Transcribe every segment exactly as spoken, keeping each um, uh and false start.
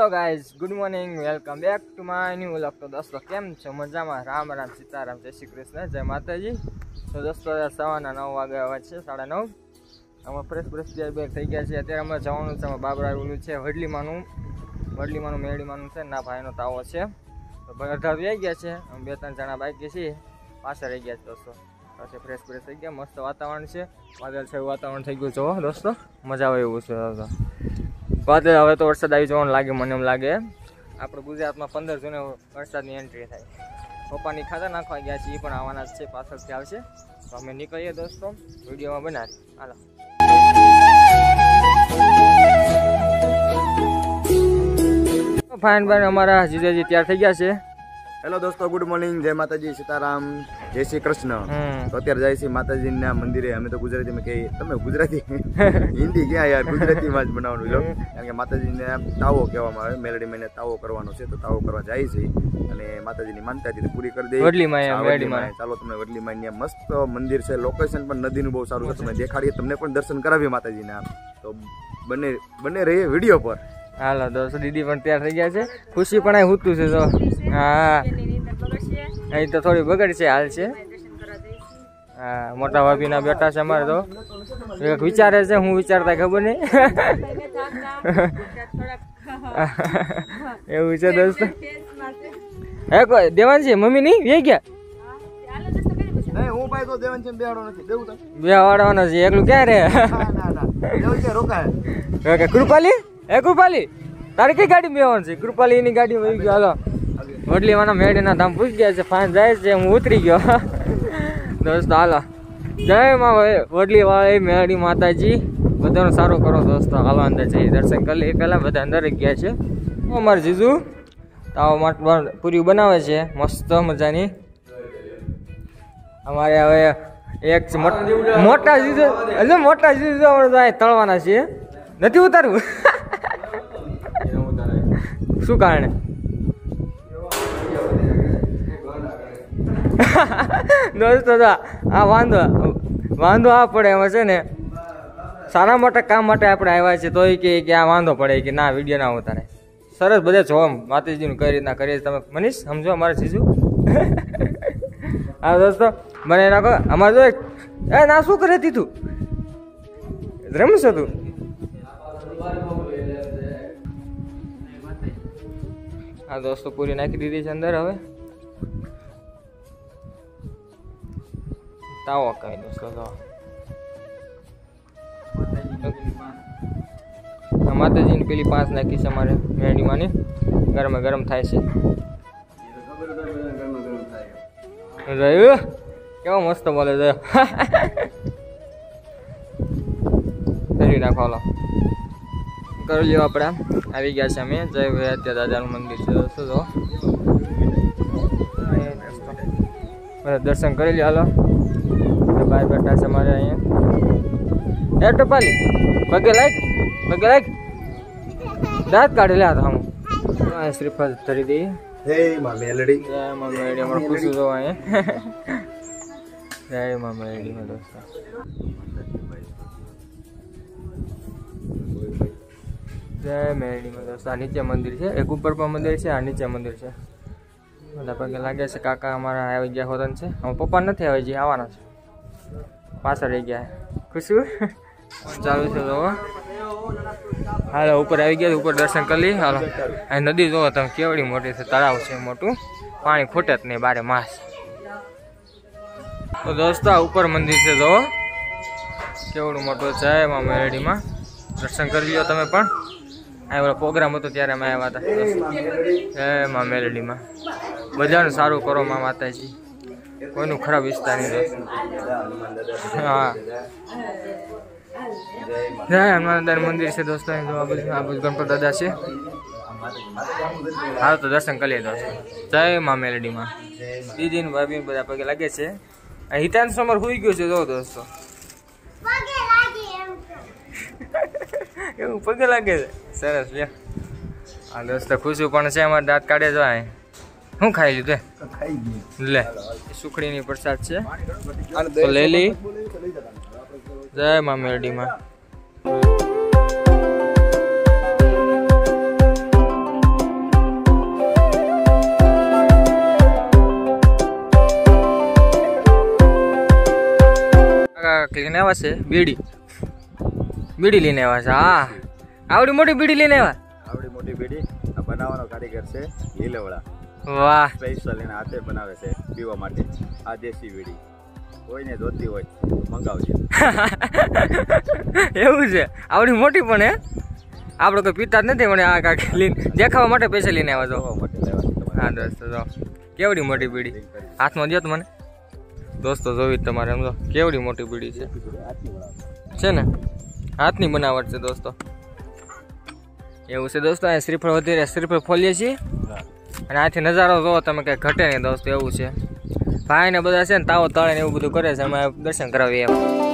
Hello guys, good morning, welcome back to my new vlog. तो दोस्तों केम छो? मजामां? राम राम, सीताराम, जय श्री कृष्ण, जय माताजी। तो दोस्तों सवाना नौ वागे आवा छे, साढ़ा नौ। અમે ફ્રેશ ફ્રેશ બેર બેર થઈ ગયા છે। અત્યારે અમે જવાનું છે, અમે બાબરા ઓલું છે વડલીમાંનું વડલીમાંનું મેળીમાંનું છે, ના ભાઈનો તાવો છે। તો અઢાર આવી ગયા છે, અમે બે ત્રણ જણા બાકી છીએ, પાછા રહી ગયા છે દોસ્તો। પાછા ફ્રેશ ફ્રેશ થઈ ગયા, મસ્ત વાતાવરણ છે, વાદળ છે વાતાવરણ થઈ ગયું છે દોસ્તો, મજા આવે એવું છે। વાદળ હવે તો વરસાદ આવી જવાનું લાગે, મને એમ લાગે। આપણે ગુજરાતમાં પંદર જૂને વરસાદની એન્ટ્રી થાય। પપ્પાની ખાતા નાખવા ગયા છે, એ પણ આવવાના જ છે, પાછળથી આવશે। તો અમે નીકળીએ દોસ્તો, વિડીયોમાં બનાવીએ, હાલો। फाइन भाई हमारा जीजाजी तैयार થઈ ગયા છે। हेलो दोस्तों, गुड मॉर्निंग, जय माताजी, सीताराम, जय श्री कृष्ण। तो अत्यार जाए छी माताजी ना मंदिरे। हमें तो गुजराती में कही, तमे गुजराती हिंदी क्या यार, गुजराती में ज बनावવાનું છે, કારણ કે માતાજીને તાવો કહેવામાં આવે। મેલડી મેને તાવો કરવાનો છે, તો તાવો કરવા જાય છે અને માતાજીની માનતા હતી પૂરી કરી દે। વડલી માં મેલડી માં ચાલો તમને વડલી માં ને મસ્ત મંદિર છે, લોકેશન પણ નદીનું બહુ સારું છે, તમને દેખાડીએ, તમને પણ દર્શન કરાવીએ માતાજીના। તો બને બને રહીએ વિડિયો પર। હાલો દોસ્તો, દીદી પણ તૈયાર થઈ ગયા છે, ખુશી પણ અહીં હુતું છે। તો હા, અહીં તો થોડી બગડ છે, હાલ છે। હા, મોટા ભાભી ના બેટા છે અમારે। તો એક વિચારે છે, હું વિચારતા ખબર નહીં એવું છે દોસ્તો। હે કોઈ દેવાન છે મમ્મી નહીં વે ગયા? નહીં, હું ભાઈ તો દેવાન છે બેહાડો નથી, દેવું તો બેહાડવાનો છે, એકલું ક્યાં રે? ના ના દેવું છે, રોકાય। કૃપાલી, હે કૃપાલી, તારી કઈ ગાડી બેવાનું છે? કૃપાલી એની ગાડી વહી ગયો। હાલો, વડલી વાના મેળીના ધામ પૂછી ગયા છે, ફાઇન જાય છે, હું ઉતરી ગયો દોસ્તો। હાલો, જય માં વડલી વાળી મેળી માતાજી, બધાનું સારું કરો દોસ્તો। હાલો અંદર જઈએ, દર્શન કરી લઈએ। પહેલા બધા અંદર ગયા છે। અમારે જીજુ તાવ પૂરી બનાવે છે મસ્ત મજાની। અમારે હવે એક મોટા જીજુ, એટલે મોટા જીજુ તળવાના છે, નથી ઉતારવું શું કારણે? દોસ્તો આ વાંધો વાંધો આ પડે એમાં છે ને, સારા મોટા કામ માટે આપણે આવ્યા છે, તો એ કે આ વાંધો પડે કે ના વિડીયો ના ઉતારે। સરસ બધે જો માતાજીનું કઈ રીતના કરીએ તમે મનીષ સમજો, અમારે જીજુ હા દોસ્તો મને નાખો અમારે જો એ ના શું કરે તું રમશો તું? હા દોસ્તો, પૂરી નાખી દીધી છે અંદર। હવે તાવો કઈ દોસ્તો, તો માતાજીની પેલી પાંચ નાખી છે અમારે મેરડીમાંની, ગરમ ગરમ થાય છે। રહ્યું કેવો મસ્ત બોલે છે કરી નાખો। હાલો કરી લ્યો, આપણે આવી ગયા છે અમે જય વૈદ્ય દાદાનું મંદિર છે દોસ્તો। તો દર્શન કરી લ્યો। હાલો ભાઈ બેઠા છે અમારે અહીંયા। એ ટપાલી પગે લાગ પગે લાગ દાંત કાઢી લે હમ શ્રીફળ ધરી દઈએ। હે માં મેલડી, જય માં મેલડી, અમારે ખુશી જો અહીંયા જય માં મેલડી માં દોસ્તો। જય મેરડીમાં દોસ્તો। આ નીચે મંદિર છે, એક ઉપર પણ મંદિર છે, આ નીચે મંદિર છે। બધા પગે લાગે છે। કાકા અમારા આવી ગયા હોતન છે, અમે પપ્પા નથી આવી ગયા, આવવાના છે, પાછળ રહી ગયા। ખુશું ચાલુ છે તો હાલો ઉપર આવી ગયા, ઉપર દર્શન કરી લઈએ। હાલો આ નદી જોવો તમે કેવડી મોટી છે, તળાવ છે મોટું, પાણી ખૂટે જ નહીં બારે માસ। તો દોસ્તો આ ઉપર મંદિર છે, જોવો કેવડું મોટું છે। એમાં મેરડીમાં દર્શન કરી લ્યો તમે પણ। આ પ્રોગ્રામ હતો ત્યારે અમે આવ્યા હતા જય માં મેલડીમાં। બધાનું સારું કરો માં માતાજી, કોઈનું ખરાબ વિસ્તાર નહીં દોસ્તો। હા જય હનુમાન દાદાનું મંદિર છે દોસ્તો। આ બધું ગણપત દાદા છે। હાલ તો દર્શન કરી લે દોસ્તો, જય માં મેલડીમાં। દીદી ને ભાભી બધા પગે લાગે છે। હિતાન સમર હોઈ ગયો છે જો દોસ્તો, એવું પગે લાગે છે, સરસ લે। હા દોસ્તો ખુશી પણ છે, અમારે દાંત કાઢે જો શું ખાઈ લીધું લે, સુખડીની પ્રસાદ છે, તો લઈ લઈ। જય માં મેરડીમાં। લઈને આવ્યા છે બીડી બીડી લઈને આવ્યા છે હા આવડી મોટી બીડી લઈને આવ્યા આવડી મોટી બીડી આ બનાવવાનો કારીગર છે હીલેવડા વાહ સ્પેશિયલ એના હાથે બનાવે છે પીવા માટે આ દેશી બીડી કોઈને જોતી હોય તો મંગાવજો એવું છે આવડી મોટી પણ હે આપણે કોઈ પીતા જ નથી મને આ કાંક લઈને દેખાવા માટે પૈસા લઈને આવ્યા છો માટે લેવા હા દોસ્તો જો કેવડી મોટી બીડી હાથમાં દો તો મને દોસ્તો જોવી તમારે એમ તો કેવડી મોટી બીડી છે છે ને હાથની બનાવટ છે દોસ્તો એવું છે દોસ્તો અહીંયા શ્રીફળ વધી શ્રીફળ ફોલીએ છીએ અને આથી નજારો જોવો તમે કંઈ ઘટે નહીં દોસ્તો એવું છે ભાઈ ને બધા છે ને તાવો તળે ને એવું બધું કરે છે અમે દર્શન કરાવીએ એમ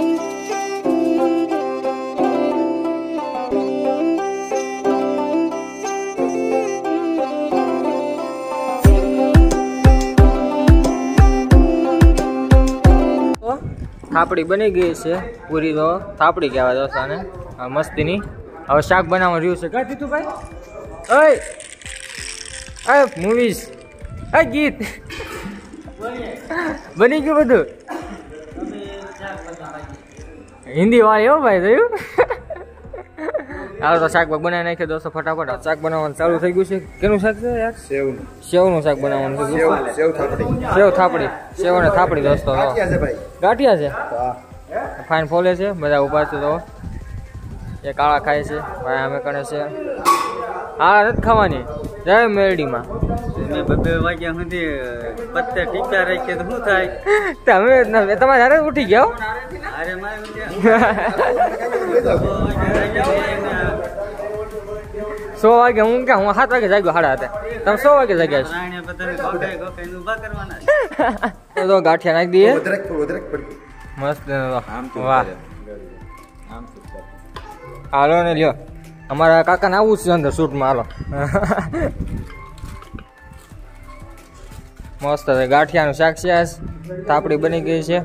થાપડી બની ગઈ છે પૂરી તો થાપડી કહેવાય દોસ્તો ને મસ્તીની હવે શાક બનાવવાનું રહ્યું છે કાં દીધું ભાઈ ઓય અરે મૂવીઝ આ ગીત બની ગયું બધું હિન્દી વાળી હો ભાઈ થયું હાલો તો શાક બનાવી નાખીએ દોસ્તો ફટાફટ શાક બનાવવાનું ચાલુ થઈ ગયું છે કેનું શાક છે યાર સેવનું સેવનું શાક બનાવવાનું છે સેવ થાપડી સેવ થાપડી સેવ અને થાપડી દોસ્તો ગાંઠિયા છે ફાઇન ફોલે છે બધા ઉભા છે તો એ કાળા ખાય છે ભાઈ અમે કરે છે હા નથી ખાવાની જય મેરડીમાં બે વાગ્યા સુધી પત્તે ટીકા રાખીએ તો શું થાય તમે તમારે હારે ઉઠી ગયા અરે મારે સો વાગે હું ક્યાં હું સાત વાગે જાગ્યો સાડા હતા તમે સો વાગે જાગ્યા છો તો ગાંઠિયા નાખી દઈએ મસ્ત વાહ હાલો ને લ્યો અમારા કાકાને આવું છે અંદર શૂટમાં હાલો મસ્ત છે ગાંઠિયાનું શાક છે થાપડી બની ગઈ છે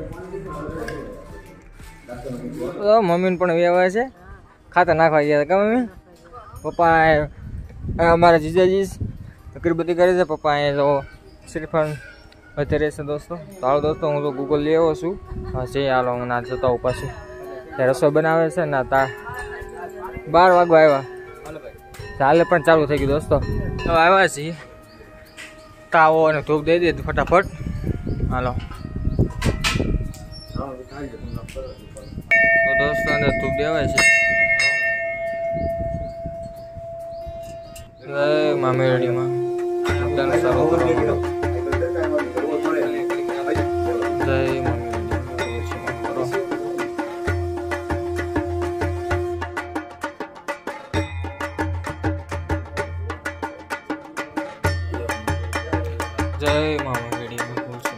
મમ્મીને પણ વ્યવહાર છે ખાતા નાખવા ગયા હતા મમ્મી પપ્પા અમારા જીજાજી અગરબત્તી કરે છે પપ્પા અહીંયા તો શ્રીફળ અત્યારે છે દોસ્તો તો હાલો દોસ્તો હું તો ગૂગલ લઈ આવ્યો છું હા છે હાલો હું ના જતા હું પાછું ત્યાં રસોઈ બનાવે છે ના તા બાર વાગવા આવ્યા ચાલે પણ ચાલુ થઈ ગયું દોસ્તો તો આવ્યા છીએ તાવો અને ધૂપ દઈ દે ફટાફટ હાલો તો દોસ્તો અંદર ધૂપ દેવાય છે જય મા મેરડીમાં સારું કરો જય મા જય મામા ગડી બોલ છું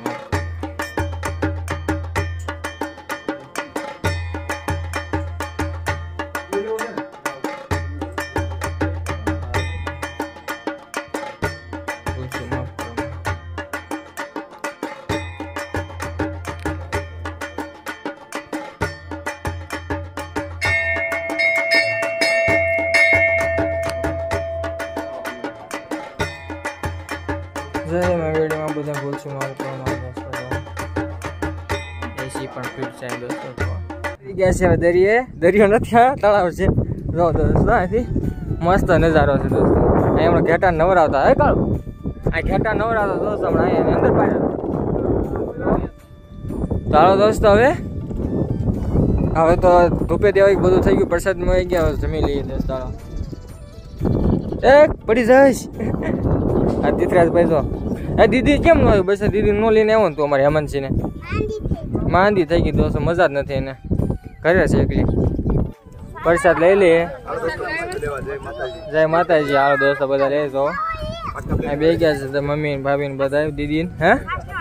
જય મેં વિડીયોમાં બધા બોલ છું મારું પ્રમાણ દોસ્તો એસી પણ ફિટ છે દોસ્તો ગયા છે હવે દરિયે દરિયો નથી આ તળાવ છે જો દોસ્તો અહીંથી મસ્ત નજારો છે દોસ્તો અહીં હમણાં ઘેટા નવરાવતા હે કાળું આ ઘેટા નવરાવતા દોસ્તો હમણાં અહીંયા અંદર પાડ્યા ચાલો દોસ્તો હવે હવે તો ધૂપે દેવાય બધું થઈ ગયું પ્રસાદમાં આવી ગયા જમી લઈએ દોસ્તો એક પડી જઈશ આ દીકરા પૈસો એ દીદી કેમ ન હોય બસ દીદી નો લઈને આવ્યો ને તું અમારે હેમંતસિંહને માંદી થઈ ગઈ દોસ્તો મજા જ નથી એને ઘરે છે એકલી પ્રસાદ લઈ લે જય માતાજી હાલો દોસ્તો બધા લઈ જો બે ગયા છે મમ્મી ભાભી ને બધા દીદી ને હે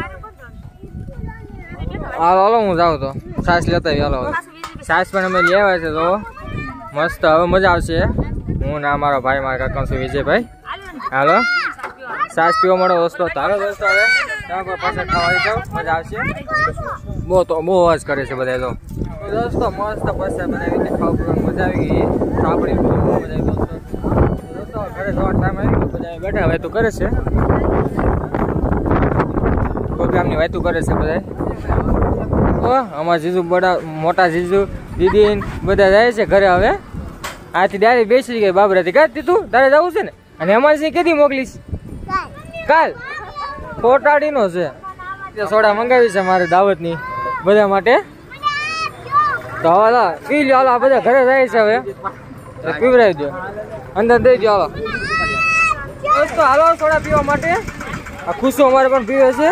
હાલો હાલો હું જાઉં તો છાસ લેતા હાલો છાસ પણ અમે લેવા છે તો મસ્ત હવે મજા આવશે હું ના મારો ભાઈ મારા કાકા છું વિજયભાઈ હાલો છાસ પીવા મળો દોસ્તો હાલો દોસ્તો હવે પાછા ખાવા જાવ મજા આવશે બહુ તો બહુ અવાજ કરે છે બધા તો દોસ્તો મસ્ત પૈસા બનાવી રીતે ખાવા પીવાની મજા આવી ગઈ સાંભળી બહુ મજા આવી દોસ્તો દોસ્તો ઘરે જવાનો ટાઈમ આવી ગયો બધા બેઠા વાતું કરે છે પ્રોગ્રામની વાતું કરે છે બધા અમારા જીજુ બડા મોટા જીજુ દીદી બધા જાય છે ઘરે હવે. આથી ડાયરેક્ટ બેસી ગઈ બાબરાથી. કાંઈ તું તારે જવું છે ને? અને અમારી સિંહ કેદી મોકલીશ? કાલ કોટાડીનો છે. સોડા મંગાવી છે મારે દાવતની બધા માટે. તો હાલો પી લો. હાલો બધા ઘરે જાય છે હવે. પીવડાવી દો, અંદર દઈ દો. હાલો દોસ્તો હાલો સોડા પીવા માટે. આ ખુશો અમારે પણ પીવે છે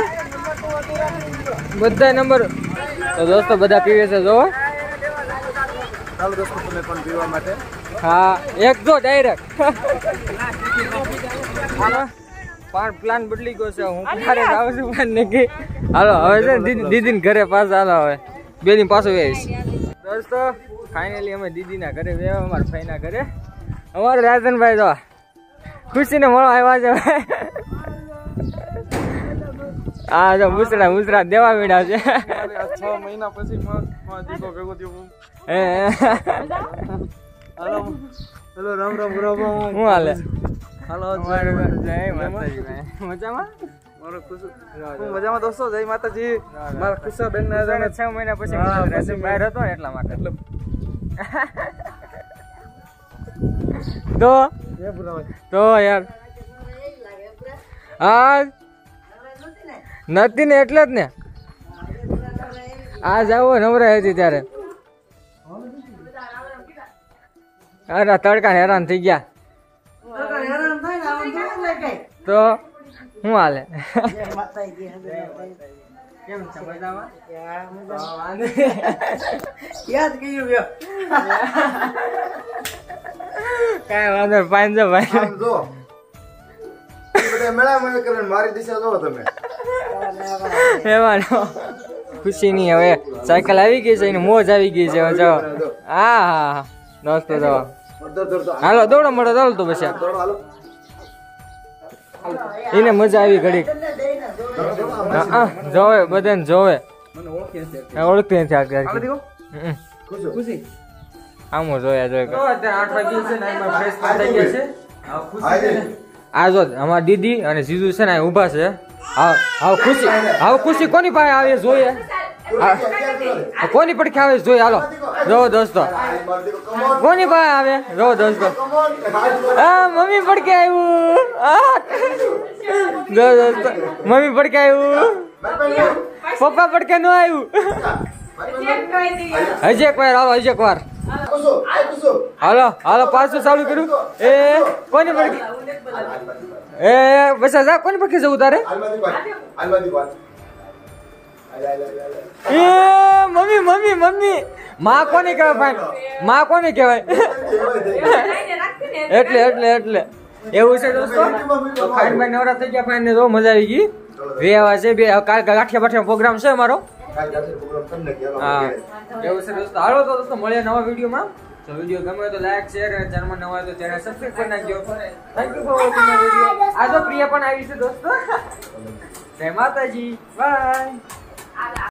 બધા નંબર. તો દોસ્તો બધા પીવે છે જો. ચાલો દોસ્તો તમે પણ પીવા માટે. હા એક જો ડાયરેક્ટ. હાલો પ્લાન બદલી ગયો છે. હું ક્યારે આવું છું પ્લાન ને કે હાલો હવે છે દીદી ઘરે પાછા. હાલો હવે બે દિન પાછો આવીશ. દોસ્તો ફાઇનલી અમે દીદીના ઘરે વેવા અમારા ભાઈના ઘરે. અમારે રાજનભાઈ જો ખુશીને મળો આવ્યા છે. હા જો મુસરા મુસરા દેવા મીડા છે. છ મહિના પછી દીકો ભેગો થયો. હે હાલો હેલો રામ રામ રામ. હું હાલે? હાલો જય માતાજી. મજામાં? મારો ખુશ હું મજામાં દોસ્તો. જય માતાજી. મારા ખુશા બેન ને છ મહિના પછી બહાર હતો ને એટલા માટે. તો તો યાર હા નથી ને એટલે જ ને. આજ આવો નવરાઈ હતી ત્યારે. અરે તડકા હેરાન થઈ ગયા. તો શું હાલે? કેમ છે મજામાં? યાદ કર્યું ગયો. કાંઈ વાંધો પાંચસો ભાઈ. આમ જો બધા મેળા મેળા કરે મારી દિશા જો તમે. એમાં ખુશી ની હવે સાયકલ આવી ગઈ છે. એની મોજ આવી ગઈ છે. જો હા હા દોસ્તો જો હાલો દોડો મળો ચાલો તો પછી એને મજા આવી ઘડીક. જોવે બધાને જોવે ઓળખતી નથી આગળ. આમ જોયા જોયા આઠ વાગ્યા છે ને ફ્રેશ થઈ ગયા છે. આ જો અમારા દીદી અને જીજુ છે ને ઉભા છે. હા હા ખુશી હા ખુશી કોની પાસે આવે જોઈએ? કોની પડખે આવે જોઈએ? હાલો જો દોસ્તો કોની પાસે આવે જો દોસ્તો. હા મમ્મી પડખે આવ્યું. જો દોસ્તો મમ્મી પડખે આવ્યું. પપ્પા પડખે ન આવ્યું. હજી એક વાર હાલો હજી એક વાર હાલો હાલો પાછું ચાલુ કર્યું. એ કોની પડખે એ બસ જા કોની પડખે જવું તારે? એ મમ્મી મમ્મી મમ્મી માં કોને કહેવાય ભાઈ? માં કોને કહેવાય? એટલે એટલે એટલે એવું છે દોસ્તો. ખાઈન ભાઈ નવરા થઈ ગયા. ફાઈન ને જો મજા આવી ગઈ. વેવા છે બે કાલ ગાંઠિયા બાઠિયા પ્રોગ્રામ છે અમારો. હા એવું છે દોસ્તો. હાલો તો દોસ્તો મળીએ નવા વિડીયોમાં. તો વિડીયો ગમે તો લાઈક શેર અને ચેનલમાં નવા હોય તો ચેનલ સબસ્ક્રાઇબ કરી નાખજો. Thank you for watching my video. આ તો પ્રિયા પણ આવી છે દોસ્તો. જય માતાજી બાય.